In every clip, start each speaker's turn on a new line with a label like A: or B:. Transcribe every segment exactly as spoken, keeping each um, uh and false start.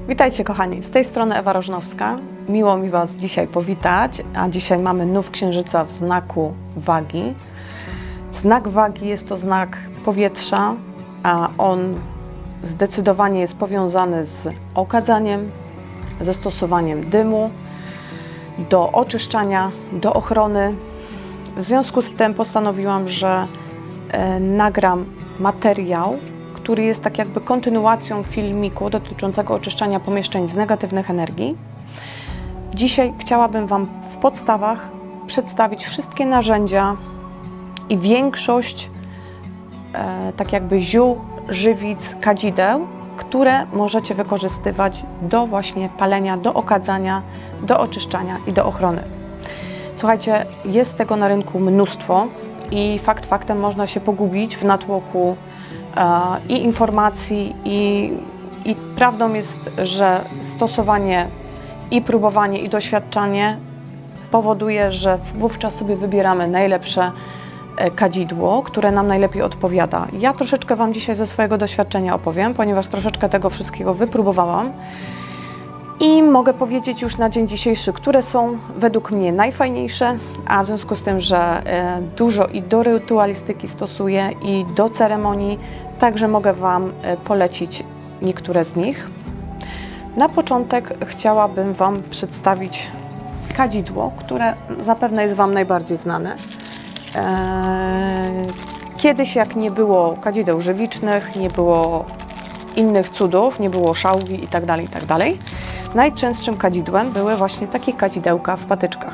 A: Witajcie kochani, z tej strony Ewa Rożnowska. Miło mi Was dzisiaj powitać, a dzisiaj mamy nów księżyca w znaku wagi. Znak wagi jest to znak powietrza, a on zdecydowanie jest powiązany z okadzaniem, ze stosowaniem dymu do oczyszczania, do ochrony. W związku z tym postanowiłam, że e, nagram materiał, który jest tak jakby kontynuacją filmiku dotyczącego oczyszczania pomieszczeń z negatywnych energii. Dzisiaj chciałabym Wam w podstawach przedstawić wszystkie narzędzia i większość e, tak jakby ziół, żywic, kadzideł, które możecie wykorzystywać do właśnie palenia, do okadzania, do oczyszczania i do ochrony. Słuchajcie, jest tego na rynku mnóstwo i fakt faktem można się pogubić w natłoku i informacji, i, i prawdą jest, że stosowanie i próbowanie i doświadczanie powoduje, że wówczas sobie wybieramy najlepsze kadzidło, które nam najlepiej odpowiada. Ja troszeczkę Wam dzisiaj ze swojego doświadczenia opowiem, ponieważ troszeczkę tego wszystkiego wypróbowałam i mogę powiedzieć już na dzień dzisiejszy, które są według mnie najfajniejsze, a w związku z tym, że dużo i do rytualistyki stosuję i do ceremonii, także mogę Wam polecić niektóre z nich. Na początek chciałabym Wam przedstawić kadzidło, które zapewne jest Wam najbardziej znane. Kiedyś, jak nie było kadzideł żywicznych, nie było innych cudów, nie było szałwi itd., itd., najczęstszym kadzidłem były właśnie takie kadzidełka w patyczkach.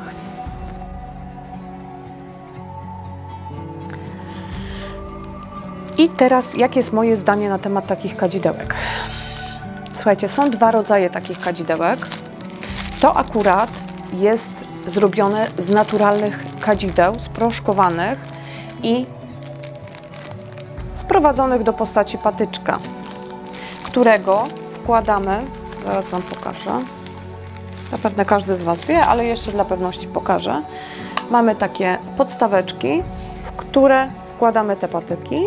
A: I teraz, jakie jest moje zdanie na temat takich kadzidełek? Słuchajcie, są dwa rodzaje takich kadzidełek. To akurat jest zrobione z naturalnych kadzideł, sproszkowanych i sprowadzonych do postaci patyczka, którego wkładamy, zaraz Wam pokażę, zapewne każdy z Was wie, ale jeszcze dla pewności pokażę. Mamy takie podstaweczki, w które wkładamy te patyki,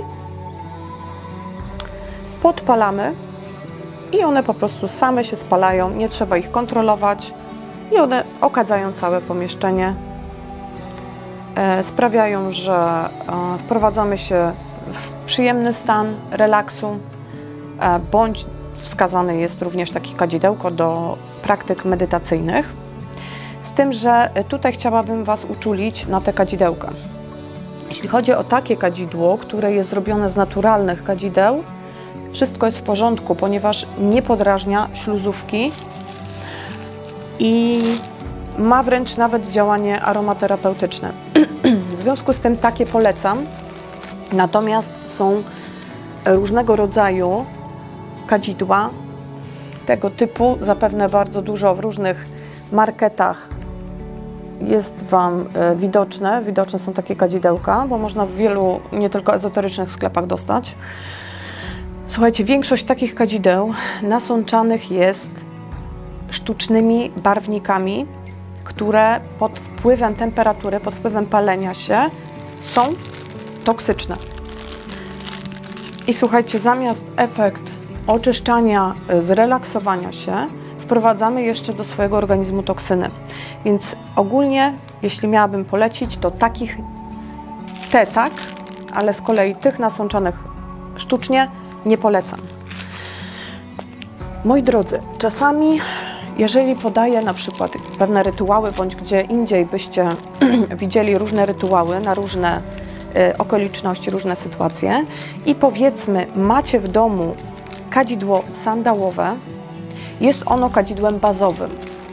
A: podpalamy i one po prostu same się spalają, nie trzeba ich kontrolować i one okadzają całe pomieszczenie, e, sprawiają, że e, wprowadzamy się w przyjemny stan relaksu, e, bądź wskazane jest również takie kadzidełko do praktyk medytacyjnych. Z tym, że tutaj chciałabym Was uczulić na te kadzidełka. Jeśli chodzi o takie kadzidło, które jest zrobione z naturalnych kadzideł, wszystko jest w porządku, ponieważ nie podrażnia śluzówki i ma wręcz nawet działanie aromaterapeutyczne. W związku z tym takie polecam. Natomiast są różnego rodzaju kadzidła tego typu, zapewne bardzo dużo w różnych marketach jest Wam widoczne. Widoczne są takie kadzidełka, bo można w wielu, nie tylko ezoterycznych sklepach dostać. Słuchajcie, większość takich kadzideł nasączanych jest sztucznymi barwnikami, które pod wpływem temperatury, pod wpływem palenia się są toksyczne. I słuchajcie, zamiast efekt oczyszczania, zrelaksowania się, wprowadzamy jeszcze do swojego organizmu toksyny. Więc ogólnie, jeśli miałabym polecić, to takich te tak, ale z kolei tych nasączanych sztucznie nie polecam. Moi drodzy, czasami, jeżeli podaję na przykład pewne rytuały, bądź gdzie indziej byście widzieli różne rytuały na różne y, okoliczności, różne sytuacje i powiedzmy macie w domu kadzidło sandałowe, jest ono kadzidłem bazowym.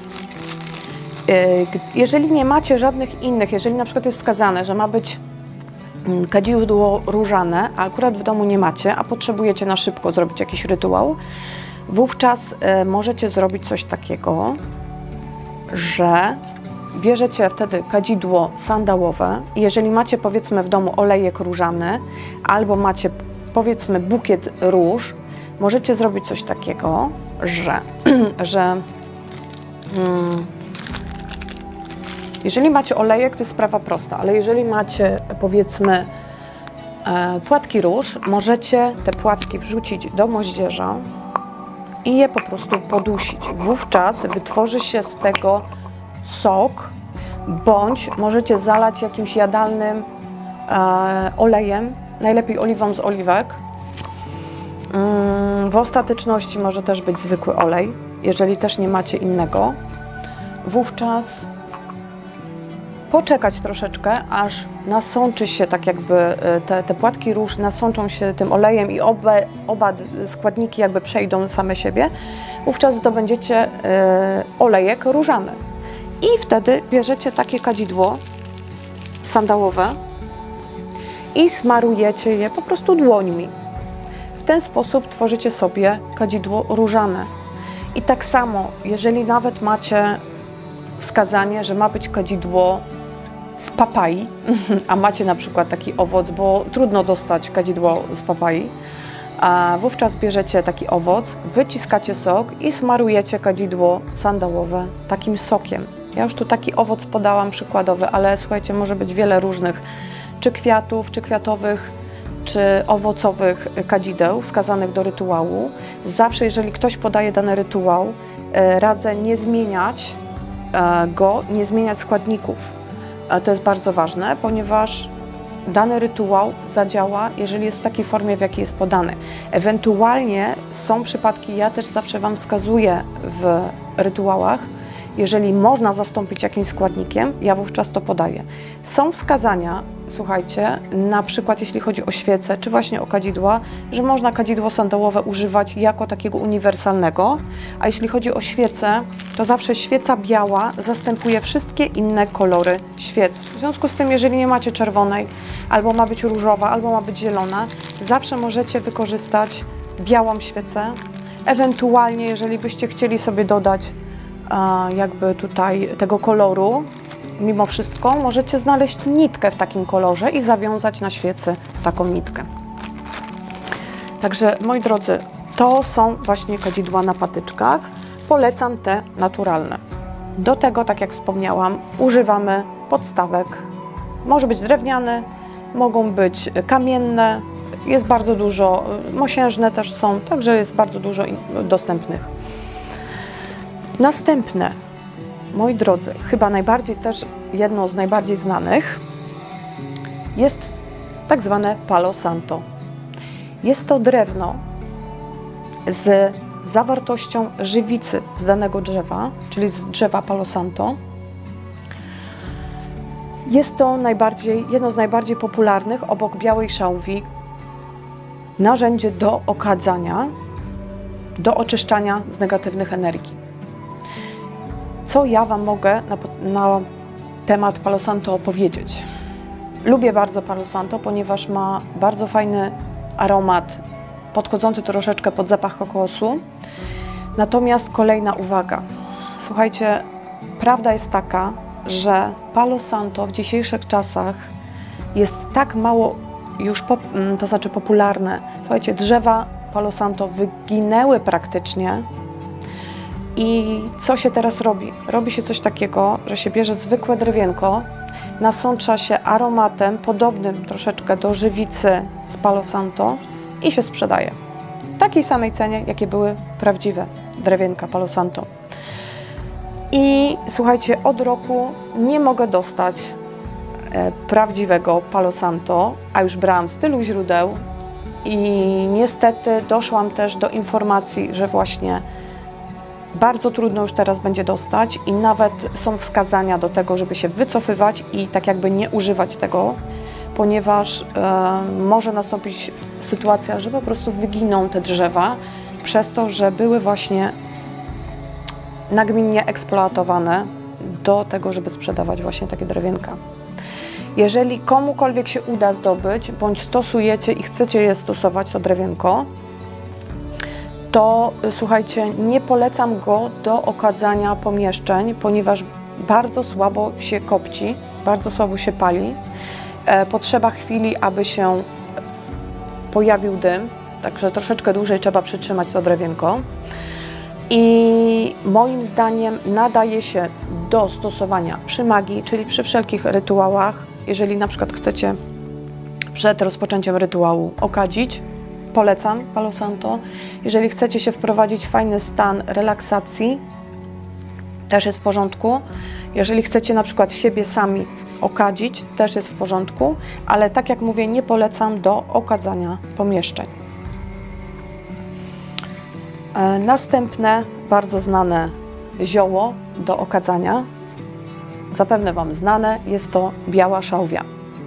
A: Y, jeżeli nie macie żadnych innych, jeżeli na przykład jest wskazane, że ma być kadzidło różane, a akurat w domu nie macie, a potrzebujecie na szybko zrobić jakiś rytuał, wówczas y, możecie zrobić coś takiego, że bierzecie wtedy kadzidło sandałowe i jeżeli macie powiedzmy w domu olejek różany albo macie powiedzmy bukiet róż, możecie zrobić coś takiego, że, że hmm, jeżeli macie olejek, to jest sprawa prosta, ale jeżeli macie powiedzmy e, płatki róż, możecie te płatki wrzucić do moździerza i je po prostu podusić. Wówczas wytworzy się z tego sok, bądź możecie zalać jakimś jadalnym e, olejem, najlepiej oliwą z oliwek. Mm, w ostateczności może też być zwykły olej, jeżeli też nie macie innego. Wówczas poczekać troszeczkę, aż nasączy się, tak jakby te, te płatki róż nasączą się tym olejem i oba, oba składniki jakby przejdą same siebie. Wówczas zdobędziecie y, olejek różany. I wtedy bierzecie takie kadzidło sandałowe i smarujecie je po prostu dłońmi. W ten sposób tworzycie sobie kadzidło różane. I tak samo, jeżeli nawet macie wskazanie, że ma być kadzidło z papai, a macie na przykład taki owoc, bo trudno dostać kadzidło z papai, a wówczas bierzecie taki owoc, wyciskacie sok i smarujecie kadzidło sandałowe takim sokiem. Ja już tu taki owoc podałam przykładowy, ale słuchajcie, może być wiele różnych, czy kwiatów, czy kwiatowych, czy owocowych kadzideł wskazanych do rytuału. Zawsze, jeżeli ktoś podaje dany rytuał, radzę nie zmieniać go, nie zmieniać składników. To jest bardzo ważne, ponieważ dany rytuał zadziała, jeżeli jest w takiej formie, w jakiej jest podany. Ewentualnie są przypadki, ja też zawsze Wam wskazuję w rytuałach, jeżeli można zastąpić jakimś składnikiem, ja wówczas to podaję. Są wskazania, słuchajcie, na przykład jeśli chodzi o świece, czy właśnie o kadzidła, że można kadzidło sandałowe używać jako takiego uniwersalnego, a jeśli chodzi o świece, to zawsze świeca biała zastępuje wszystkie inne kolory świec. W związku z tym, jeżeli nie macie czerwonej, albo ma być różowa, albo ma być zielona, zawsze możecie wykorzystać białą świecę. Ewentualnie, jeżeli byście chcieli sobie dodać jakby tutaj tego koloru, mimo wszystko możecie znaleźć nitkę w takim kolorze i zawiązać na świecy taką nitkę. Także moi drodzy, to są właśnie kadzidła na patyczkach. Polecam te naturalne. Do tego, tak jak wspomniałam, używamy podstawek. Może być drewniany, mogą być kamienne, jest bardzo dużo, mosiężne też są, także jest bardzo dużo dostępnych. Następne, moi drodzy, chyba najbardziej też jedno z najbardziej znanych jest tak zwane Palo Santo. Jest to drewno z zawartością żywicy z danego drzewa, czyli z drzewa Palo Santo. Jest to najbardziej, jedno z najbardziej popularnych obok białej szałwi narzędzie do okadzania, do oczyszczania z negatywnych energii. Co ja Wam mogę na, na temat Palo Santo opowiedzieć? Lubię bardzo Palo Santo, ponieważ ma bardzo fajny aromat, podchodzący troszeczkę pod zapach kokosu. Natomiast kolejna uwaga. Słuchajcie, prawda jest taka, że Palo Santo w dzisiejszych czasach jest tak mało już, pop, to znaczy popularne. Słuchajcie, drzewa Palo Santo wyginęły praktycznie. I co się teraz robi? Robi się coś takiego, że się bierze zwykłe drewienko, nasącza się aromatem podobnym troszeczkę do żywicy z Palo Santo i się sprzedaje. W takiej samej cenie, jakie były prawdziwe drewienka Palo Santo. I słuchajcie, od roku nie mogę dostać e, prawdziwego Palo Santo, a już brałam z tylu źródeł i niestety doszłam też do informacji, że właśnie bardzo trudno już teraz będzie dostać i nawet są wskazania do tego, żeby się wycofywać i tak jakby nie używać tego, ponieważ e, może nastąpić sytuacja, że po prostu wyginą te drzewa przez to, że były właśnie nagminnie eksploatowane do tego, żeby sprzedawać właśnie takie drewienka. Jeżeli komukolwiek się uda zdobyć, bądź stosujecie i chcecie je stosować, to drewienko, to słuchajcie, nie polecam go do okadzania pomieszczeń, ponieważ bardzo słabo się kopci, bardzo słabo się pali. E, potrzeba chwili, aby się pojawił dym, także troszeczkę dłużej trzeba przytrzymać to drewienko. I moim zdaniem nadaje się do stosowania przy magii, czyli przy wszelkich rytuałach. Jeżeli na przykład chcecie przed rozpoczęciem rytuału okadzić, polecam Palo Santo. Jeżeli chcecie się wprowadzić w fajny stan relaksacji, też jest w porządku. Jeżeli chcecie na przykład siebie sami okadzić, też jest w porządku, ale tak jak mówię, nie polecam do okadzania pomieszczeń. E, następne, bardzo znane zioło do okadzania, zapewne Wam znane, jest to biała szałwia.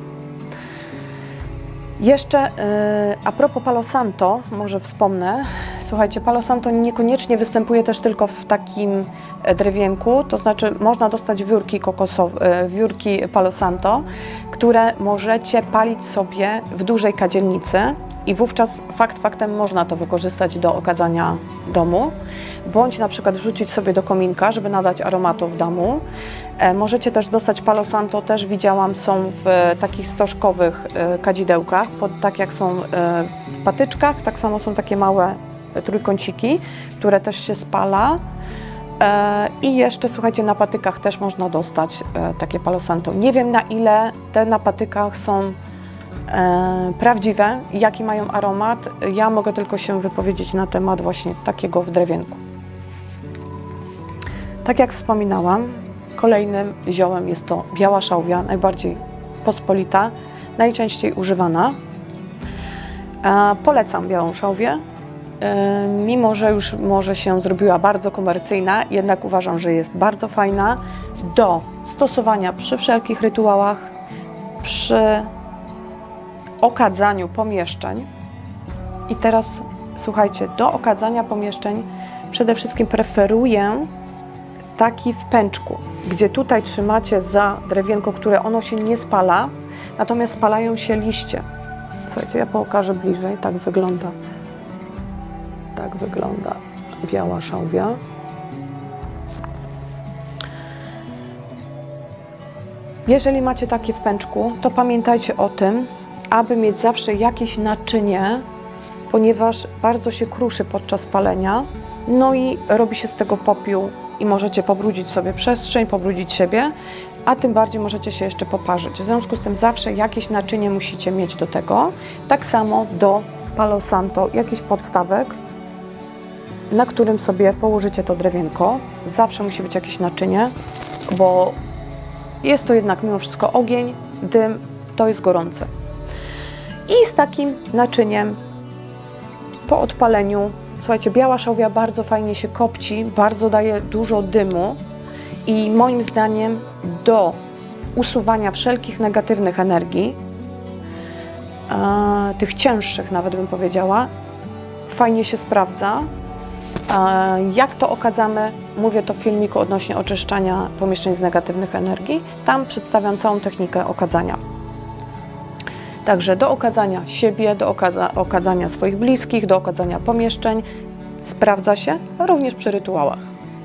A: Jeszcze yy, a propos Palo Santo, może wspomnę, słuchajcie, Palo Santo niekoniecznie występuje też tylko w takim drewienku, to znaczy można dostać wiórki kokosowe, wiórki Palo Santo, które możecie palić sobie w dużej kadzielnicy i wówczas fakt faktem można to wykorzystać do okadzania domu, bądź na przykład wrzucić sobie do kominka, żeby nadać aromatu w domu. E, możecie też dostać Palo Santo, też widziałam, są w e, takich stożkowych e, kadzidełkach, pod, tak jak są e, w patyczkach, tak samo są takie małe e, trójkąciki, które też się spala. E, I jeszcze, słuchajcie, na patykach też można dostać e, takie Palo Santo. Nie wiem, na ile te na patykach są E, prawdziwe, jaki mają aromat. Ja mogę tylko się wypowiedzieć na temat właśnie takiego w drewienku. Tak jak wspominałam, kolejnym ziołem jest to biała szałwia, najbardziej pospolita, najczęściej używana. E, polecam białą szałwię, e, mimo że już może się zrobiła bardzo komercyjna, jednak uważam, że jest bardzo fajna do stosowania przy wszelkich rytuałach, przy okadzaniu pomieszczeń. I teraz słuchajcie, do okadzania pomieszczeń przede wszystkim preferuję taki w pęczku, gdzie tutaj trzymacie za drewienko, które ono się nie spala, natomiast spalają się liście. Słuchajcie, ja pokażę bliżej, tak wygląda. Tak wygląda biała szałwia. Jeżeli macie takie w pęczku, to pamiętajcie o tym, aby mieć zawsze jakieś naczynie, ponieważ bardzo się kruszy podczas palenia, no i robi się z tego popiół i możecie pobrudzić sobie przestrzeń, pobrudzić siebie, a tym bardziej możecie się jeszcze poparzyć. W związku z tym zawsze jakieś naczynie musicie mieć do tego. Tak samo do Palo Santo, jakiś podstawek, na którym sobie położycie to drewienko. Zawsze musi być jakieś naczynie, bo jest to jednak mimo wszystko ogień, dym, to jest gorące. I z takim naczyniem po odpaleniu, słuchajcie, biała szałwia bardzo fajnie się kopci, bardzo daje dużo dymu i moim zdaniem do usuwania wszelkich negatywnych energii, e, tych cięższych nawet bym powiedziała, fajnie się sprawdza. E, jak to okadzamy? Mówię to w filmiku odnośnie oczyszczania pomieszczeń z negatywnych energii. Tam przedstawiam całą technikę okadzania. Także do okadzania siebie, do okadza, okadzania swoich bliskich, do okadzania pomieszczeń sprawdza się również przy rytuałach.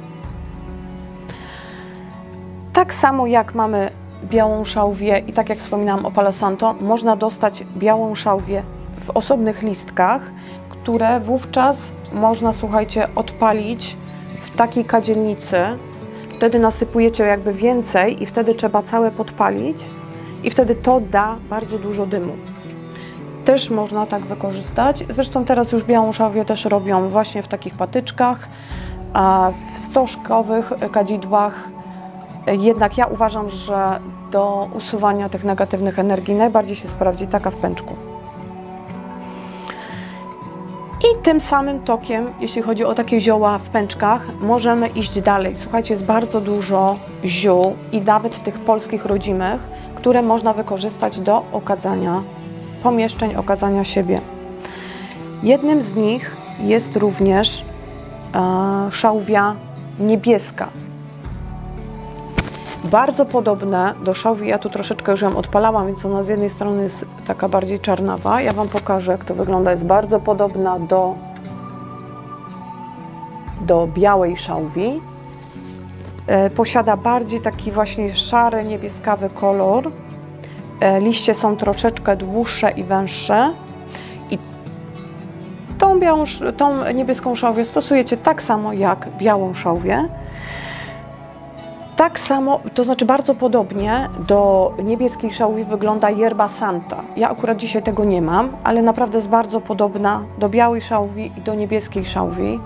A: Tak samo jak mamy białą szałwię i tak jak wspominałam o Palo Santo, można dostać białą szałwię w osobnych listkach, które wówczas można, słuchajcie, odpalić w takiej kadzielnicy. Wtedy nasypujecie jakby więcej i wtedy trzeba całe podpalić. I wtedy to da bardzo dużo dymu. Też można tak wykorzystać. Zresztą teraz już białą szałwię też robią właśnie w takich patyczkach, a w stożkowych kadzidłach. Jednak ja uważam, że do usuwania tych negatywnych energii najbardziej się sprawdzi taka w pęczku. I tym samym tokiem, jeśli chodzi o takie zioła w pęczkach, możemy iść dalej. Słuchajcie, jest bardzo dużo ziół i nawet tych polskich rodzimych, które można wykorzystać do okadzania pomieszczeń, okadzania siebie. Jednym z nich jest również e, szałwia niebieska. Bardzo podobne do szałwi, ja tu troszeczkę już ją odpalałam, więc ona z jednej strony jest taka bardziej czarnawa. Ja Wam pokażę, jak to wygląda. Jest bardzo podobna do, do białej szałwi. E, posiada bardziej taki właśnie szary, niebieskawy kolor. E, liście są troszeczkę dłuższe i węższe. I tą, białą, tą niebieską szałwię stosujecie tak samo jak białą szałwię. Tak samo, to znaczy bardzo podobnie do niebieskiej szałwi wygląda yerba santa. Ja akurat dzisiaj tego nie mam, ale naprawdę jest bardzo podobna do białej szałwi i do niebieskiej szałwi.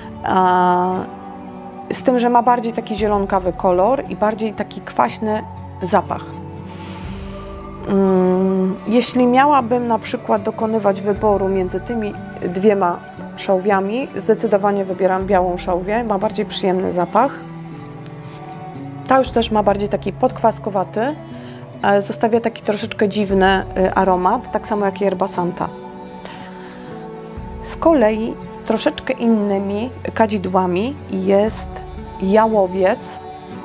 A: Z tym, że ma bardziej taki zielonkawy kolor i bardziej taki kwaśny zapach. Jeśli miałabym na przykład dokonywać wyboru między tymi dwiema szałwiami, zdecydowanie wybieram białą szałwię, ma bardziej przyjemny zapach. Ta już też ma bardziej taki podkwaskowaty, zostawia taki troszeczkę dziwny aromat, tak samo jak yerba santa. Z kolei troszeczkę innymi kadzidłami jest jałowiec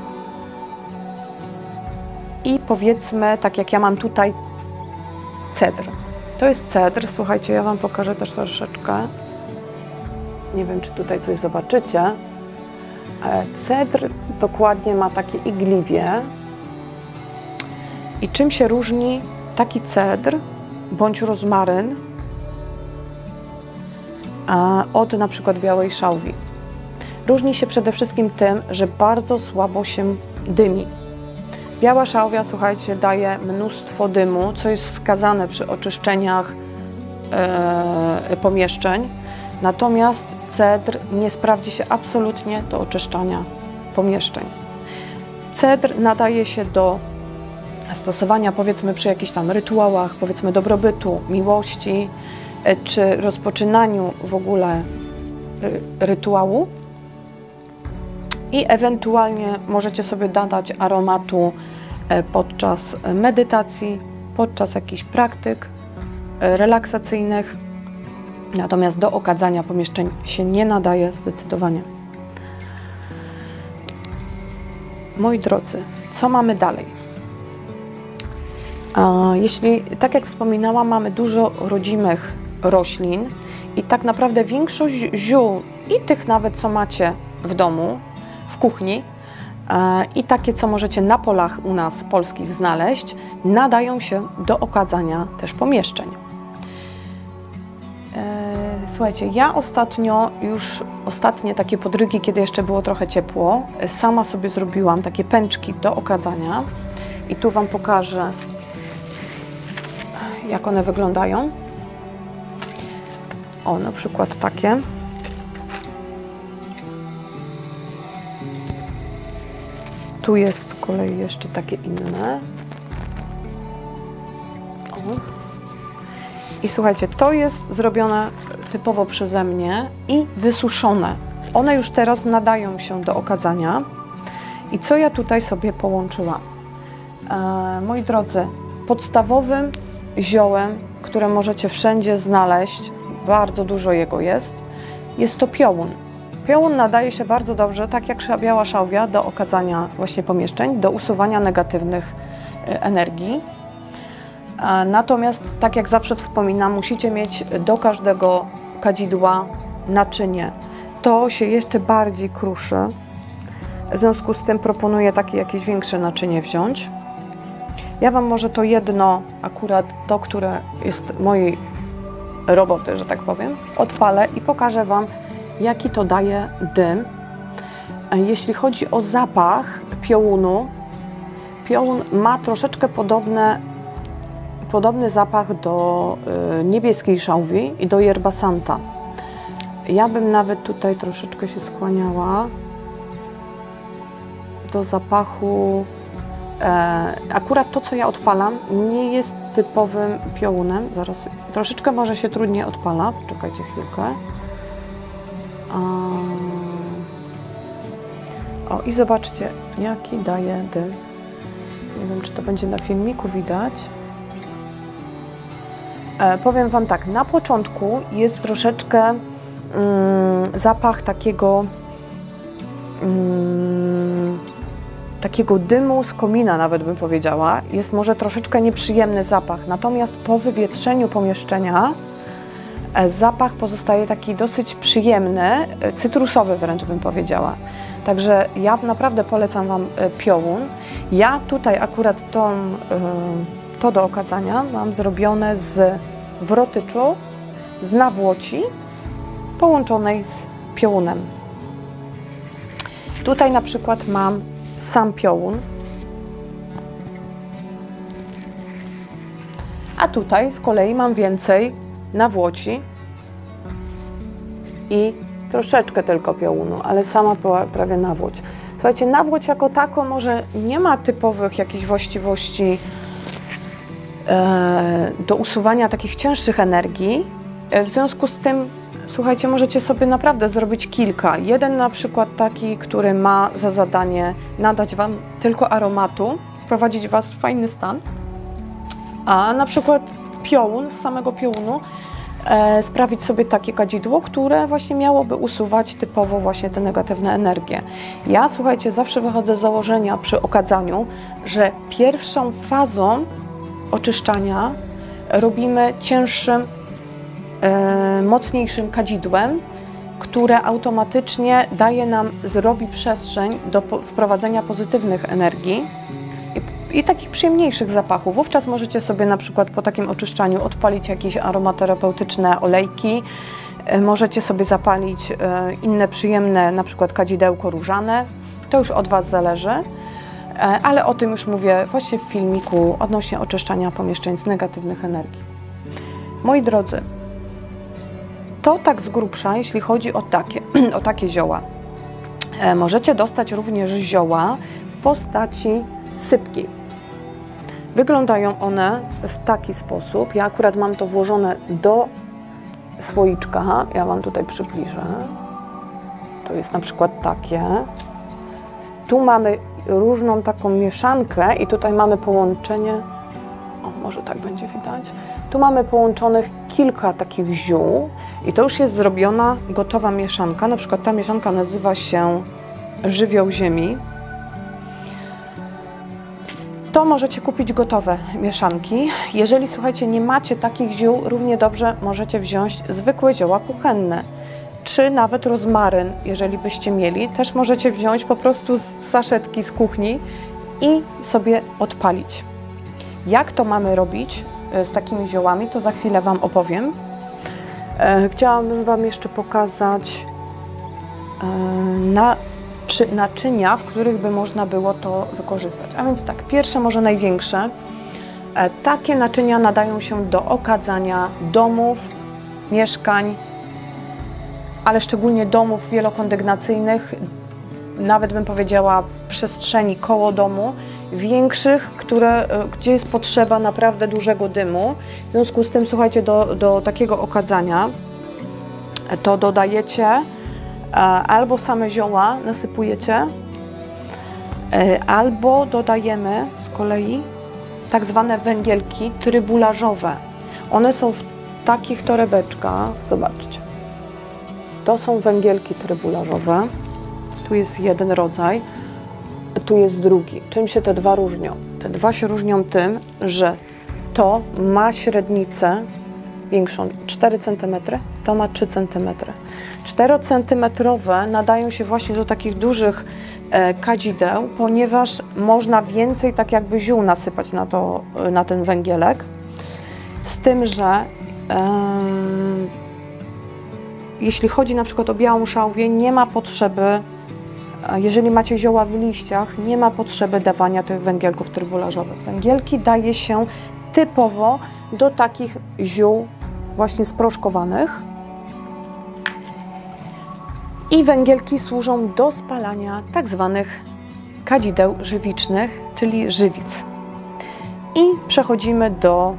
A: i powiedzmy, tak jak ja mam tutaj, cedr. To jest cedr, słuchajcie, ja Wam pokażę też troszeczkę. Nie wiem, czy tutaj coś zobaczycie. Cedr dokładnie ma takie igliwie. I czym się różni taki cedr bądź rozmaryn od na przykład białej szałwi? Różni się przede wszystkim tym, że bardzo słabo się dymi. Biała szałwia, słuchajcie, daje mnóstwo dymu, co jest wskazane przy oczyszczeniach e, pomieszczeń. Natomiast cedr nie sprawdzi się absolutnie do oczyszczania pomieszczeń. Cedr nadaje się do stosowania, powiedzmy, przy jakichś tam rytuałach, powiedzmy, dobrobytu, miłości, czy rozpoczynaniu w ogóle rytuału. I ewentualnie możecie sobie dodać aromatu podczas medytacji, podczas jakichś praktyk relaksacyjnych. Natomiast do okadzania pomieszczeń się nie nadaje zdecydowanie. Moi drodzy, co mamy dalej? Jeśli, tak jak wspominałam, mamy dużo rodzimych roślin i tak naprawdę większość ziół i tych nawet, co macie w domu, w kuchni i takie, co możecie na polach u nas polskich znaleźć, nadają się do okadzania też pomieszczeń. Słuchajcie, ja ostatnio, już ostatnie takie podrygi, kiedy jeszcze było trochę ciepło, sama sobie zrobiłam takie pęczki do okadzania i tu Wam pokażę, jak one wyglądają. O, na przykład takie. Tu jest z kolei jeszcze takie inne. O. I słuchajcie, to jest zrobione typowo przeze mnie i wysuszone. One już teraz nadają się do okadzania. I co ja tutaj sobie połączyłam? E, moi drodzy, podstawowym ziołem, które możecie wszędzie znaleźć, bardzo dużo jego jest, jest to piołun. Piołun nadaje się bardzo dobrze, tak jak biała szałwia, do okadzania właśnie pomieszczeń, do usuwania negatywnych energii. Natomiast, tak jak zawsze wspominam, musicie mieć do każdego kadzidła naczynie. To się jeszcze bardziej kruszy. W związku z tym proponuję takie jakieś większe naczynie wziąć. Ja Wam może to jedno, akurat to, które jest mojej roboty, że tak powiem, odpalę i pokażę Wam, jaki to daje dym. Jeśli chodzi o zapach piołunu, piołun ma troszeczkę podobne, podobny zapach do y, niebieskiej szałwi i do yerba santa. Ja bym nawet tutaj troszeczkę się skłaniała do zapachu. E, akurat to, co ja odpalam, nie jest typowym piołunem. Zaraz, troszeczkę może się trudniej odpala. Czekajcie chwilkę. O, i zobaczcie, jaki daje dym. Nie wiem, czy to będzie na filmiku widać. E, powiem Wam tak, na początku jest troszeczkę mm, zapach takiego mm, takiego dymu z komina, nawet bym powiedziała. Jest może troszeczkę nieprzyjemny zapach, natomiast po wywietrzeniu pomieszczenia zapach pozostaje taki dosyć przyjemny, cytrusowy wręcz bym powiedziała. Także ja naprawdę polecam Wam piołun. Ja tutaj akurat tą, to do okadzania mam zrobione z wrotyczu, z nawłoci połączonej z piołunem. Tutaj na przykład mam sam piołun. A tutaj z kolei mam więcej nawłoci i troszeczkę tylko piołunu, ale sama prawie nawłoć. Słuchajcie, nawłoć jako tako może nie ma typowych jakichś właściwości e, do usuwania takich cięższych energii. W związku z tym, słuchajcie, możecie sobie naprawdę zrobić kilka. Jeden na przykład taki, który ma za zadanie nadać Wam tylko aromatu, wprowadzić Was w fajny stan, a na przykład piołun, z samego piołunu e, sprawić sobie takie kadzidło, które właśnie miałoby usuwać typowo właśnie te negatywne energie. Ja, słuchajcie, zawsze wychodzę z założenia przy okadzaniu, że pierwszą fazą oczyszczania robimy cięższym, e, mocniejszym kadzidłem, które automatycznie daje nam, zrobi przestrzeń do po, wprowadzenia pozytywnych energii i, i takich przyjemniejszych zapachów. Wówczas możecie sobie na przykład po takim oczyszczaniu odpalić jakieś aromaterapeutyczne olejki, e, możecie sobie zapalić e, inne przyjemne, na przykład kadzidełko różane. To już od Was zależy, e, ale o tym już mówię właśnie w filmiku odnośnie oczyszczania pomieszczeń z negatywnych energii. Moi drodzy, to tak z grubsza, jeśli chodzi o takie, o takie zioła. E, możecie dostać również zioła w postaci sypkiej. Wyglądają one w taki sposób. Ja akurat mam to włożone do słoiczka. Ja Wam tutaj przybliżę. To jest na przykład takie. Tu mamy różną taką mieszankę i tutaj mamy połączenie. O, może tak będzie widać. Tu mamy połączonych kilka takich ziół i to już jest zrobiona gotowa mieszanka. Na przykład ta mieszanka nazywa się żywioł ziemi. To możecie kupić gotowe mieszanki. Jeżeli, słuchajcie, nie macie takich ziół, równie dobrze możecie wziąć zwykłe zioła kuchenne, czy nawet rozmaryn, jeżeli byście mieli. Też możecie wziąć po prostu z saszetki z kuchni i sobie odpalić. Jak to mamy robić z takimi ziołami, to za chwilę Wam opowiem. E, chciałabym Wam jeszcze pokazać e, na, czy, naczynia, w których by można było to wykorzystać. A więc tak, pierwsze, może największe. E, takie naczynia nadają się do okadzania domów, mieszkań, ale szczególnie domów wielokondygnacyjnych, nawet bym powiedziała przestrzeni koło domu, większych, które, gdzie jest potrzeba naprawdę dużego dymu. W związku z tym, słuchajcie, do, do takiego okadzania to dodajecie e, albo same zioła nasypujecie, e, albo dodajemy z kolei tak zwane węgielki trybularzowe. One są w takich torebeczkach. Zobaczcie. To są węgielki trybularzowe. Tu jest jeden rodzaj. Tu jest drugi. Czym się te dwa różnią? Te dwa się różnią tym, że to ma średnicę większą, cztery centymetry, to ma trzy centymetry. czterocentymetrowe nadają się właśnie do takich dużych e, kadzideł, ponieważ można więcej tak jakby ziół nasypać na, to, na ten węgielek. Z tym, że e, jeśli chodzi na przykład o białą szałwię, nie ma potrzeby, jeżeli macie zioła w liściach, nie ma potrzeby dawania tych węgielków trybularzowych. Węgielki daje się typowo do takich ziół właśnie sproszkowanych. I węgielki służą do spalania tak zwanych kadzideł żywicznych, czyli żywic. I przechodzimy do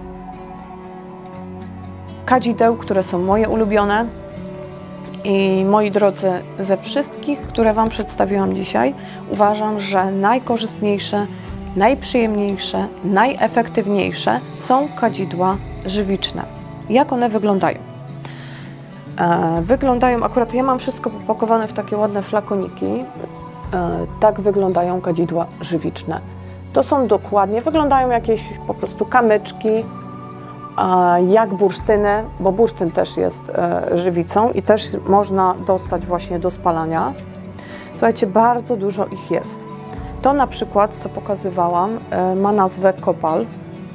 A: kadzideł, które są moje ulubione. I moi drodzy, ze wszystkich, które Wam przedstawiłam dzisiaj, uważam, że najkorzystniejsze, najprzyjemniejsze, najefektywniejsze są kadzidła żywiczne. Jak one wyglądają? E, wyglądają, akurat ja mam wszystko popakowane w takie ładne flakoniki. E, tak wyglądają kadzidła żywiczne. To są dokładnie, wyglądają jakieś po prostu kamyczki, jak bursztyny, bo bursztyn też jest e, żywicą i też można dostać właśnie do spalania. Słuchajcie, bardzo dużo ich jest. To na przykład, co pokazywałam, e, ma nazwę kopal.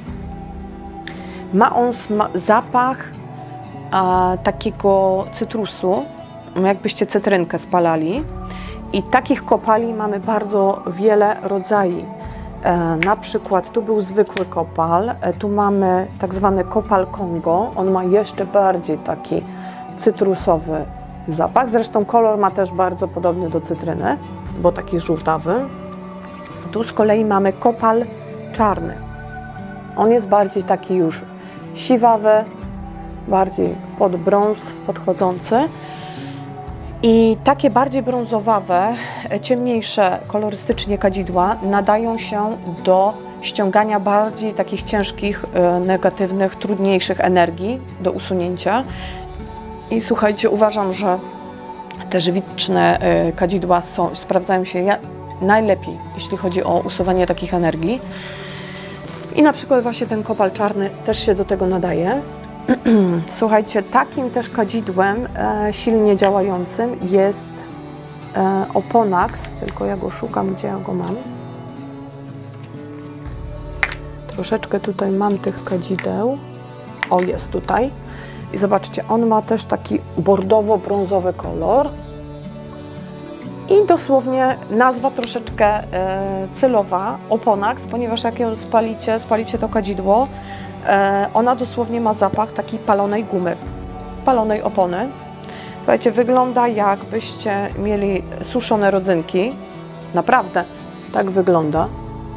A: Ma on zapach e, takiego cytrusu, jakbyście cytrynkę spalali. I takich kopali mamy bardzo wiele rodzajów. E, na przykład tu był zwykły kopal, e, tu mamy tak zwany kopal Kongo. On ma jeszcze bardziej taki cytrusowy zapach. Zresztą kolor ma też bardzo podobny do cytryny, bo taki żółtawy. Tu z kolei mamy kopal czarny. On jest bardziej taki już siwawy, bardziej pod brąz podchodzący. I takie bardziej brązowawe, ciemniejsze kolorystycznie kadzidła nadają się do ściągania bardziej takich ciężkich, negatywnych, trudniejszych energii do usunięcia. I słuchajcie, uważam, że te żywiczne kadzidła są, sprawdzają się najlepiej, jeśli chodzi o usuwanie takich energii. I na przykład właśnie ten kopal czarny też się do tego nadaje. Słuchajcie, takim też kadzidłem e, silnie działającym jest e, Oponax, tylko ja go szukam, gdzie ja go mam. Troszeczkę tutaj mam tych kadzideł. O, jest tutaj. I zobaczcie, on ma też taki bordowo-brązowy kolor. I dosłownie nazwa troszeczkę e, celowa, Oponax, ponieważ jak ją spalicie, spalicie to kadzidło, e, ona dosłownie ma zapach takiej palonej gumy, palonej opony. Słuchajcie, wygląda jakbyście mieli suszone rodzynki. Naprawdę, tak wygląda.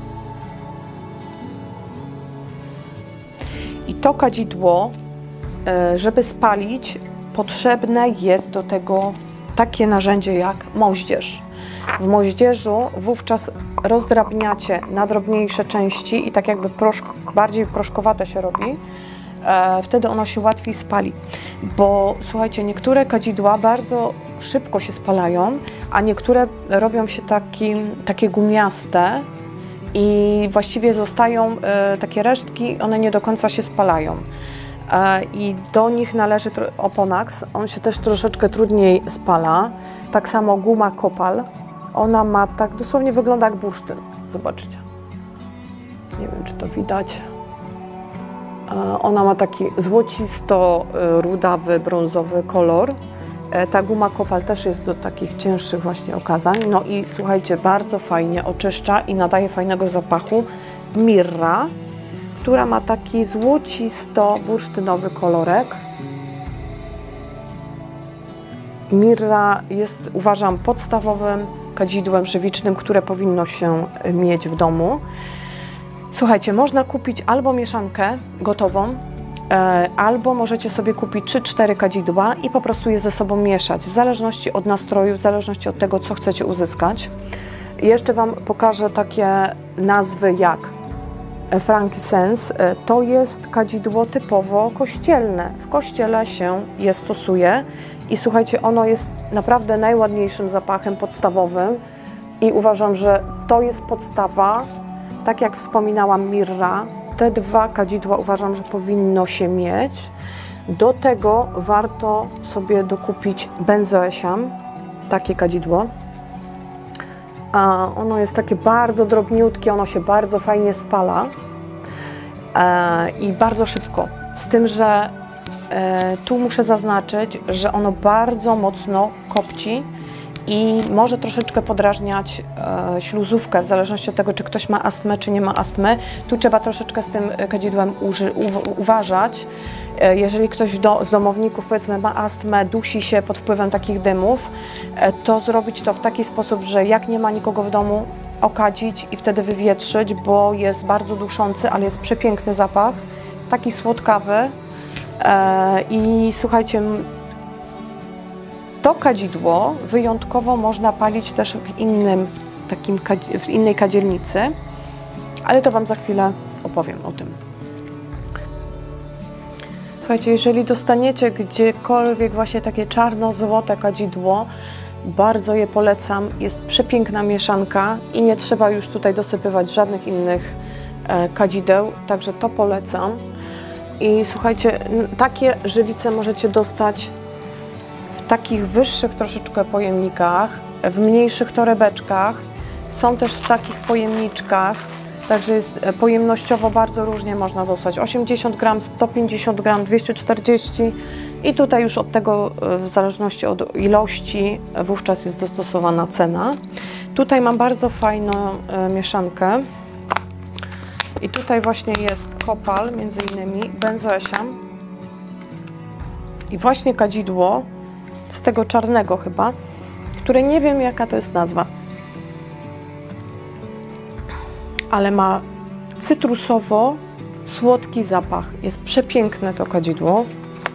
A: I to kadzidło, e, żeby spalić, potrzebne jest do tego takie narzędzie jak moździerz. W moździerzu wówczas rozdrabniacie na drobniejsze części i tak jakby proszk, bardziej proszkowate się robi. E, wtedy ono się łatwiej spali. Bo słuchajcie, niektóre kadzidła bardzo szybko się spalają, a niektóre robią się takim, takie gumiaste i właściwie zostają e, takie resztki, one nie do końca się spalają. I do nich należy Oponax, on się też troszeczkę trudniej spala. Tak samo guma kopal, ona ma tak, dosłownie wygląda jak bursztyn. Zobaczcie. Nie wiem, czy to widać. Ona ma taki złocisto-rudawy, brązowy kolor. Ta guma kopal też jest do takich cięższych właśnie okazań. No i słuchajcie, bardzo fajnie oczyszcza i nadaje fajnego zapachu mirra, która ma taki złocisto-bursztynowy kolorek. Mirra jest, uważam, podstawowym kadzidłem żywicznym, które powinno się mieć w domu. Słuchajcie, można kupić albo mieszankę gotową, e, albo możecie sobie kupić trzy cztery kadzidła i po prostu je ze sobą mieszać, w zależności od nastroju, w zależności od tego, co chcecie uzyskać. I jeszcze Wam pokażę takie nazwy jak frankincense. To jest kadzidło typowo kościelne. W kościele się je stosuje i słuchajcie, ono jest naprawdę najładniejszym zapachem podstawowym i uważam, że to jest podstawa. Tak jak wspominałam, mirra, te dwa kadzidła uważam, że powinno się mieć. Do tego warto sobie dokupić benzoesiam, takie kadzidło. A ono jest takie bardzo drobniutkie, ono się bardzo fajnie spala e, i bardzo szybko. Z tym, że e, tu muszę zaznaczyć, że ono bardzo mocno kopci i może troszeczkę podrażniać e, śluzówkę, w zależności od tego, czy ktoś ma astmę, czy nie ma astmy. Tu trzeba troszeczkę z tym kadzidłem uży, u, uważać. E, jeżeli ktoś do, z domowników, powiedzmy, ma astmę, dusi się pod wpływem takich dymów, e, to zrobić to w taki sposób, że jak nie ma nikogo w domu, okadzić i wtedy wywietrzyć, bo jest bardzo duszący, ale jest przepiękny zapach, taki słodkawy. E, I słuchajcie, to kadzidło wyjątkowo można palić też w, innym, takim, w innej kadzielnicy, ale to Wam za chwilę opowiem o tym. Słuchajcie, jeżeli dostaniecie gdziekolwiek właśnie takie czarno-złote kadzidło, bardzo je polecam. Jest przepiękna mieszanka i nie trzeba już tutaj dosypywać żadnych innych e, kadzideł, także to polecam. I słuchajcie, takie żywice możecie dostać w takich wyższych troszeczkę pojemnikach, w mniejszych torebeczkach. Są też w takich pojemniczkach, także jest pojemnościowo bardzo różnie można dostać. osiemdziesiąt gram, sto pięćdziesiąt gram, dwieście czterdzieści. I tutaj już od tego, w zależności od ilości, wówczas jest dostosowana cena. Tutaj mam bardzo fajną mieszankę. I tutaj właśnie jest kopal, między innymi benzoesian i właśnie kadzidło z tego czarnego chyba, które nie wiem jaka to jest nazwa, ale ma cytrusowo-słodki zapach. Jest przepiękne to kadzidło.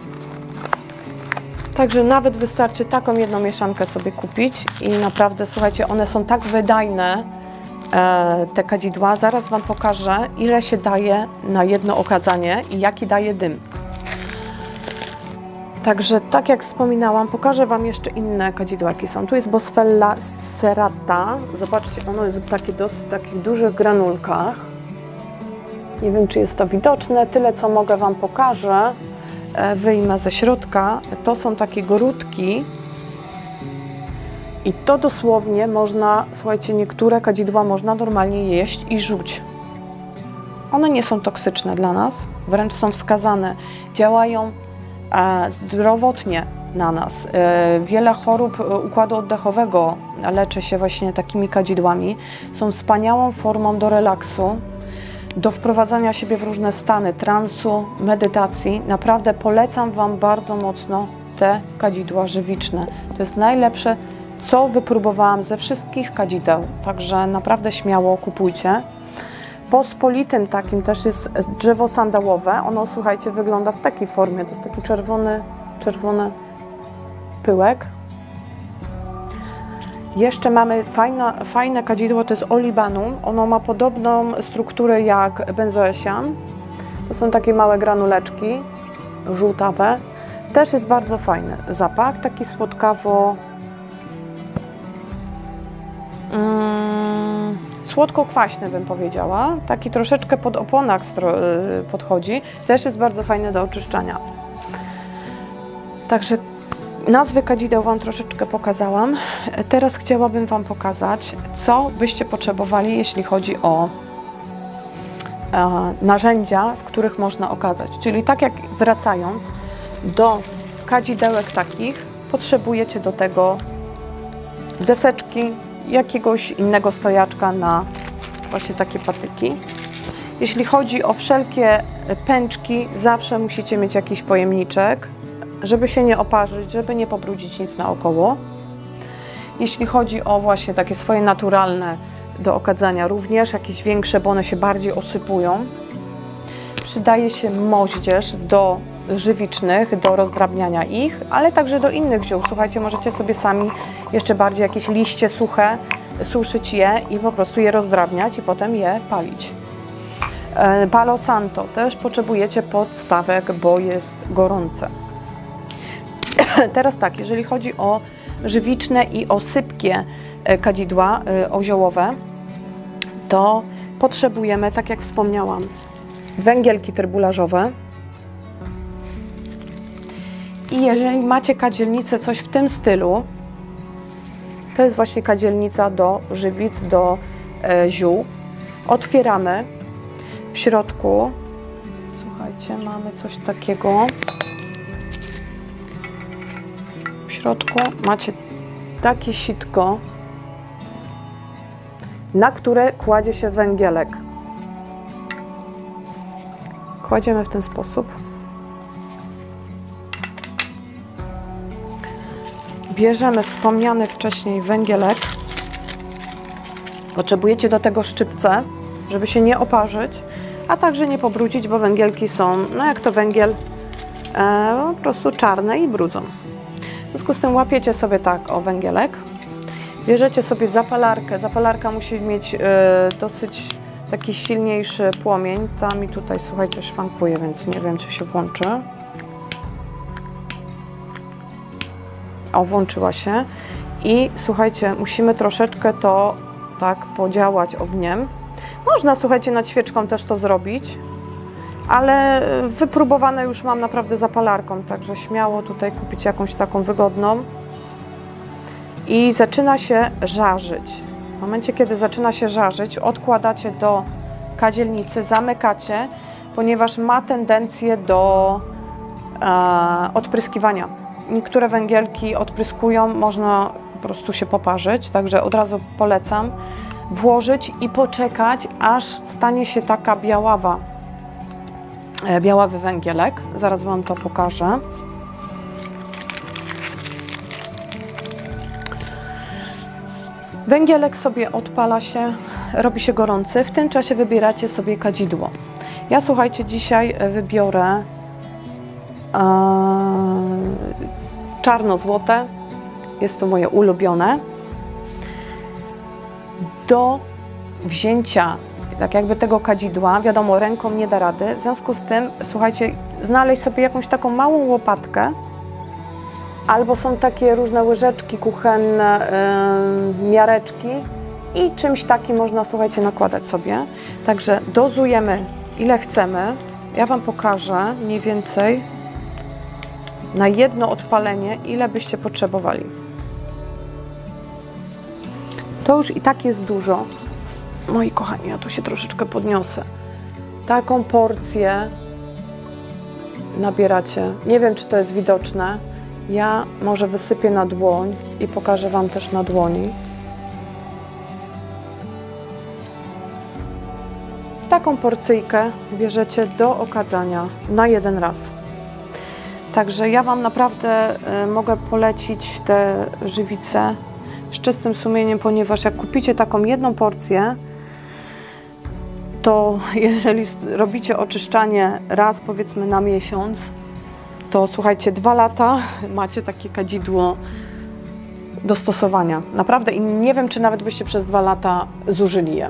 A: Także nawet wystarczy taką jedną mieszankę sobie kupić i naprawdę, słuchajcie, one są tak wydajne, te kadzidła. Zaraz Wam pokażę, ile się daje na jedno okadzanie i jaki daje dym. Także, tak jak wspominałam, pokażę Wam jeszcze inne kadzidła, jakie są. Tu jest Boswella serrata. Zobaczcie, ono jest w taki dos, takich dużych granulkach. Nie wiem, czy jest to widoczne. Tyle, co mogę Wam pokażę. Wyjmę ze środka. To są takie gorutki. I to dosłownie można, słuchajcie, niektóre kadzidła można normalnie jeść i żuć. One nie są toksyczne dla nas, wręcz są wskazane. Działają e, zdrowotnie na nas. E, wiele chorób układu oddechowego leczy się właśnie takimi kadzidłami. Są wspaniałą formą do relaksu, do wprowadzania siebie w różne stany transu, medytacji. Naprawdę polecam Wam bardzo mocno te kadzidła żywiczne. To jest najlepsze, co wypróbowałam ze wszystkich kadzideł, także naprawdę śmiało kupujcie. Pospolitym takim też jest drzewo sandałowe. Ono, słuchajcie, wygląda w takiej formie. To jest taki czerwony, czerwony pyłek. Jeszcze mamy fajna, fajne kadzidło, to jest olibanum. Ono ma podobną strukturę jak benzoesian. To są takie małe granuleczki, żółtawe. Też jest bardzo fajny zapach, taki słodkawo... Mm, słodko-kwaśny bym powiedziała, taki troszeczkę pod oponach podchodzi, też jest bardzo fajny do oczyszczania. Także nazwy kadzideł Wam troszeczkę pokazałam. Teraz chciałabym Wam pokazać, co byście potrzebowali, jeśli chodzi o e, narzędzia, w których można okazać. Czyli tak jak wracając do kadzidełek takich, potrzebujecie do tego deseczki, jakiegoś innego stojaczka na właśnie takie patyki. Jeśli chodzi o wszelkie pęczki, zawsze musicie mieć jakiś pojemniczek, żeby się nie oparzyć, żeby nie pobrudzić nic naokoło. Jeśli chodzi o właśnie takie swoje naturalne do okadzania, również jakieś większe, bo one się bardziej osypują. Przydaje się moździerz do żywicznych, do rozdrabniania ich, ale także do innych ziół. Słuchajcie, możecie sobie sami jeszcze bardziej jakieś liście suche suszyć je i po prostu je rozdrabniać i potem je palić. Palo Santo też potrzebujecie podstawek, bo jest gorące. Teraz tak, jeżeli chodzi o żywiczne i o sypkie kadzidła oziołowe, to potrzebujemy, tak jak wspomniałam, węgielki trybularzowe. I jeżeli macie kadzielnicę, coś w tym stylu, to jest właśnie kadzielnica do żywic, do e, ziół. Otwieramy. W środku, słuchajcie, mamy coś takiego. W środku macie takie sitko, na które kładzie się węgielek. Kładziemy w ten sposób. Bierzemy wspomniany wcześniej węgielek. Potrzebujecie do tego szczypce, żeby się nie oparzyć, a także nie pobrudzić, bo węgielki są, no jak to węgiel, e, po prostu czarne i brudzą. W związku z tym łapiecie sobie tak o węgielek. Bierzecie sobie zapalarkę. Zapalarka musi mieć e, dosyć taki silniejszy płomień. Ta mi tutaj, słuchajcie, szwankuje, więc nie wiem, czy się włączy. O, włączyła się. I słuchajcie, musimy troszeczkę to tak podziałać ogniem. Można, słuchajcie, nad świeczką też to zrobić, ale wypróbowane już mam naprawdę zapalarką, także śmiało tutaj kupić jakąś taką wygodną. I zaczyna się żarzyć. W momencie, kiedy zaczyna się żarzyć, odkładacie do kadzielnicy, zamykacie, ponieważ ma tendencję do e, odpryskiwania. Niektóre węgielki odpryskują, można po prostu się poparzyć, także od razu polecam włożyć i poczekać, aż stanie się taka biaława, e, białawy węgielek. Zaraz Wam to pokażę. Węgielek sobie odpala się, robi się gorący. W tym czasie wybieracie sobie kadzidło. Ja, słuchajcie, dzisiaj wybiorę e, czarno-złote. Jest to moje ulubione. Do wzięcia tak jakby tego kadzidła, wiadomo, ręką nie da rady. W związku z tym, słuchajcie, znaleźć sobie jakąś taką małą łopatkę, albo są takie różne łyżeczki kuchenne, yy, miareczki i czymś takim można, słuchajcie, nakładać sobie. Także dozujemy ile chcemy. Ja Wam pokażę mniej więcej na jedno odpalenie, ile byście potrzebowali. To już i tak jest dużo. Moi kochani, ja tu się troszeczkę podniosę. Taką porcję nabieracie. Nie wiem, czy to jest widoczne. Ja może wysypię na dłoń i pokażę Wam też na dłoni. Taką porcyjkę bierzecie do okadzania na jeden raz. Także ja Wam naprawdę y, mogę polecić te żywice z czystym sumieniem, ponieważ jak kupicie taką jedną porcję, to jeżeli robicie oczyszczanie raz, powiedzmy, na miesiąc, to słuchajcie, dwa lata macie takie kadzidło do stosowania. Naprawdę i nie wiem, czy nawet byście przez dwa lata zużyli je.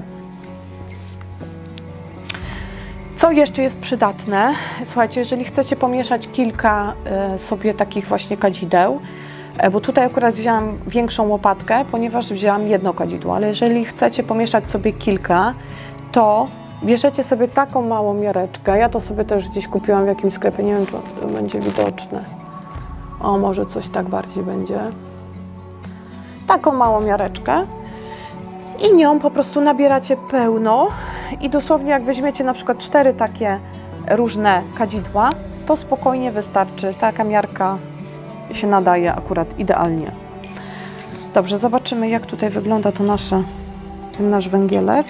A: Co jeszcze jest przydatne? Słuchajcie, jeżeli chcecie pomieszać kilka y, sobie takich właśnie kadzideł, y, bo tutaj akurat wzięłam większą łopatkę, ponieważ wzięłam jedno kadzidło, ale jeżeli chcecie pomieszać sobie kilka, to bierzecie sobie taką małą miareczkę. Ja to sobie też gdzieś kupiłam w jakimś sklepie, nie wiem, czy to będzie widoczne. O, może coś tak bardziej będzie. Taką małą miareczkę i nią po prostu nabieracie pełno i dosłownie jak weźmiecie na przykład cztery takie różne kadzidła, to spokojnie wystarczy. Taka miarka się nadaje akurat idealnie. Dobrze, zobaczymy, jak tutaj wygląda to nasze, ten nasz węgielek.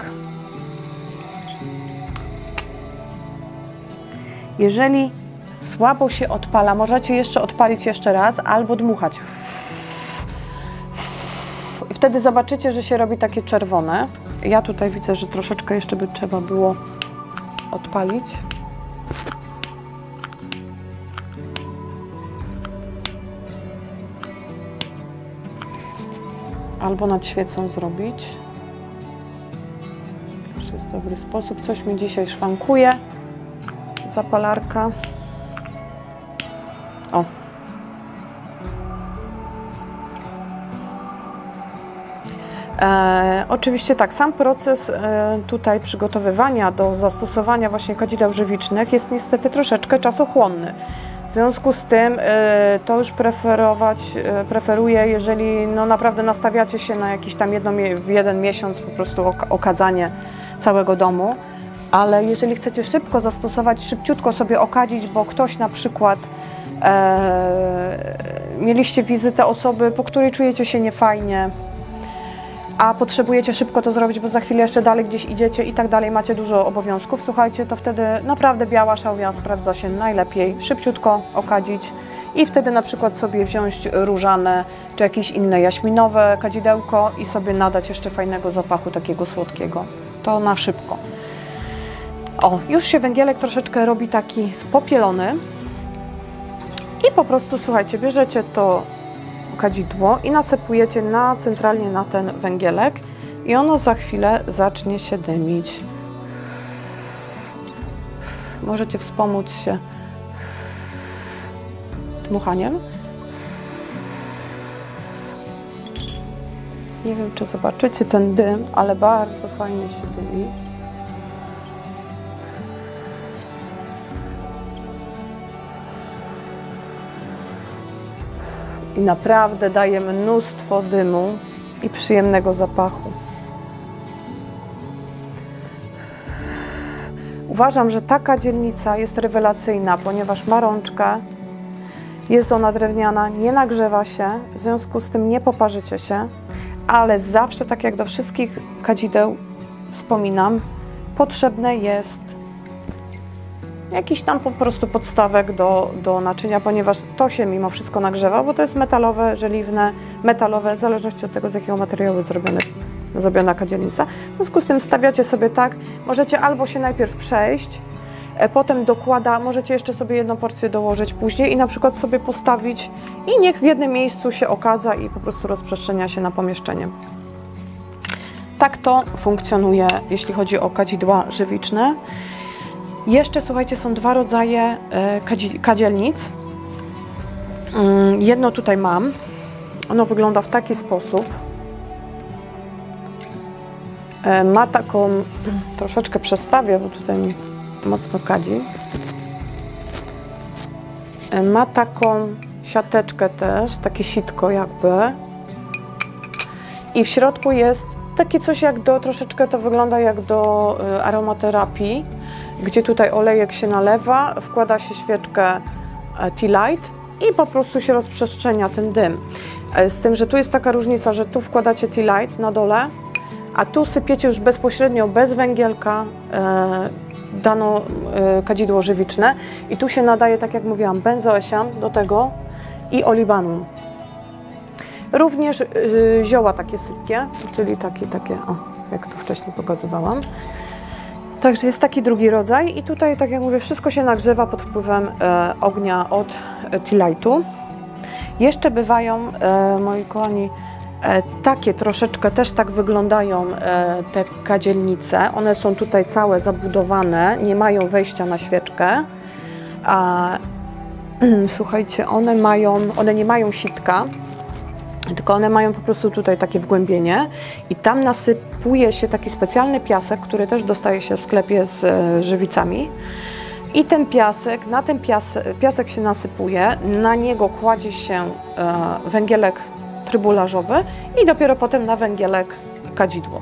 A: Jeżeli słabo się odpala, możecie jeszcze odpalić jeszcze raz albo dmuchać. I wtedy zobaczycie, że się robi takie czerwone. Ja tutaj widzę, że troszeczkę jeszcze by trzeba było odpalić. Albo nad świecą zrobić. To jest dobry sposób. Coś mi dzisiaj szwankuje. Zapalarka. O. E, oczywiście tak, sam proces e, tutaj przygotowywania do zastosowania właśnie kadzideł żywicznych jest niestety troszeczkę czasochłonny. W związku z tym e, to już preferować, e, preferuję, jeżeli no naprawdę nastawiacie się na jakiś tam jedno, w jeden miesiąc po prostu okadzanie całego domu. Ale jeżeli chcecie szybko zastosować, szybciutko sobie okadzić, bo ktoś na przykład e, mieliście wizytę osoby, po której czujecie się niefajnie, a potrzebujecie szybko to zrobić, bo za chwilę jeszcze dalej gdzieś idziecie i tak dalej, macie dużo obowiązków, słuchajcie, to wtedy naprawdę biała szałwia sprawdza się najlepiej. Szybciutko okadzić i wtedy na przykład sobie wziąć różane czy jakieś inne jaśminowe kadzidełko i sobie nadać jeszcze fajnego zapachu takiego słodkiego. To na szybko. O, już się węgielek troszeczkę robi taki spopielony i po prostu, słuchajcie, bierzecie to kadzidło i nasypujecie na, centralnie na ten węgielek i ono za chwilę zacznie się dymić. Możecie wspomóc się dmuchaniem. Nie wiem, czy zobaczycie ten dym, ale bardzo fajnie się dymi. I naprawdę daje mnóstwo dymu i przyjemnego zapachu. Uważam, że taka dzielnica jest rewelacyjna, ponieważ ma rączkę, Jest ona drewniana, nie nagrzewa się, w związku z tym nie poparzycie się, ale zawsze, tak jak do wszystkich kadzideł wspominam, potrzebne jest jakiś tam po prostu podstawek do, do naczynia, ponieważ to się mimo wszystko nagrzewa, bo to jest metalowe, żeliwne, metalowe, w zależności od tego, z jakiego materiału jest zrobione, zrobiona kadzielnica. W związku z tym stawiacie sobie tak, możecie albo się najpierw przejść, potem dokłada, możecie jeszcze sobie jedną porcję dołożyć później i na przykład sobie postawić i niech w jednym miejscu się okaza i po prostu rozprzestrzenia się na pomieszczenie. Tak to funkcjonuje, jeśli chodzi o kadzidła żywiczne. Jeszcze, słuchajcie, są dwa rodzaje kadzielnic. Jedno tutaj mam. Ono wygląda w taki sposób. Ma taką, troszeczkę przestawię, bo tutaj mi mocno kadzi. Ma taką siateczkę też, takie sitko jakby. I w środku jest takie coś jak do, troszeczkę to wygląda jak do aromaterapii, gdzie tutaj olejek się nalewa, wkłada się świeczkę tea light i po prostu się rozprzestrzenia ten dym. Z tym, że tu jest taka różnica, że tu wkładacie tea light na dole, a tu sypiecie już bezpośrednio, bez węgielka, e, dano e, kadzidło żywiczne i tu się nadaje, tak jak mówiłam, benzoesian do tego i olibanum. Również y, zioła takie sypkie, czyli takie, takie, o, jak tu wcześniej pokazywałam. Także jest taki drugi rodzaj i tutaj, tak jak mówię, wszystko się nagrzewa pod wpływem e, ognia od e, tea lightu. Jeszcze bywają, e, moi kochani, e, takie troszeczkę też tak wyglądają e, te kadzielnice. One są tutaj całe zabudowane, nie mają wejścia na świeczkę. A, słuchajcie, one mają, one nie mają sitka, tylko one mają po prostu tutaj takie wgłębienie i tam nasypuje się taki specjalny piasek, który też dostaje się w sklepie z e, żywicami. I ten piasek, na ten piasek, piasek się nasypuje, na niego kładzie się e, węgielek trybularzowy i dopiero potem na węgielek kadzidło.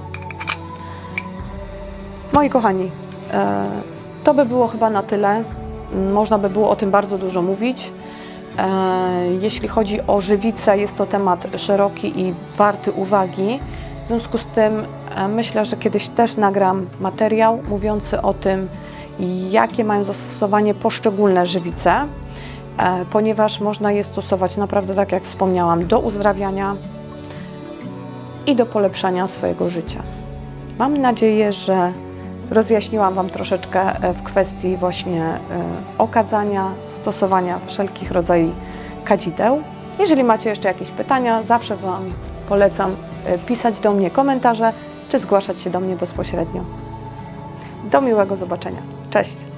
A: Moi kochani, e, to by było chyba na tyle. Można by było o tym bardzo dużo mówić. Jeśli chodzi o żywicę, jest to temat szeroki i warty uwagi. W związku z tym myślę, że kiedyś też nagram materiał mówiący o tym, jakie mają zastosowanie poszczególne żywice, ponieważ można je stosować naprawdę, tak jak wspomniałam, do uzdrawiania i do polepszania swojego życia. Mam nadzieję, że rozjaśniłam Wam troszeczkę w kwestii właśnie okadzania, stosowania wszelkich rodzajów kadzideł. Jeżeli macie jeszcze jakieś pytania, zawsze Wam polecam pisać do mnie komentarze, czy zgłaszać się do mnie bezpośrednio. Do miłego zobaczenia. Cześć!